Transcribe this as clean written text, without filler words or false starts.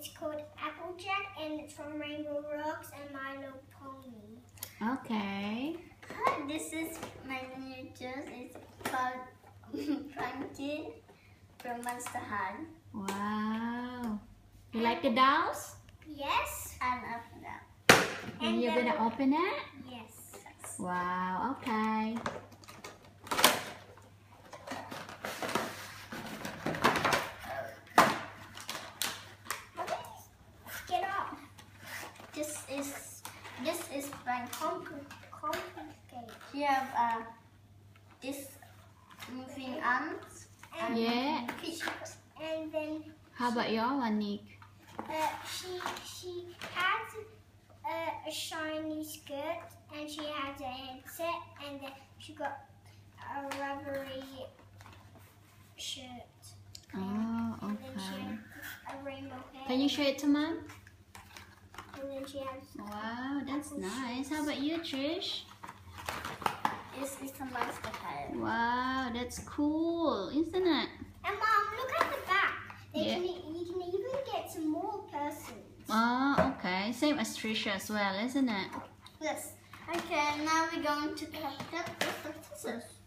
it's called Applejack, and it's from Rainbow Rocks and My Little Pony. Okay. This is my miniatures. It's called Frankie from Monster High. Wow. You like the dolls? Yes. And open that. And you're gonna open it? Yes. Wow, okay. Get off. This is Frankie. Complicated. You have this moving arms and Yeah. fishes. And then How about your one, Nick? she has a shiny skirt, and she has a headset, and then she got a rubbery shirt. Oh, And then she okay. has a rainbow hair. Can you show it to Mom? And then she has Wow, that's nice. How about you, Trish? This is a Monster High. Wow, that's cool, isn't it? And Mom, look at the back. Yeah. You can even get some more persons. Oh, okay. Same as Trisha as well, isn't it? Yes. Okay, now we're going to cut the scissors.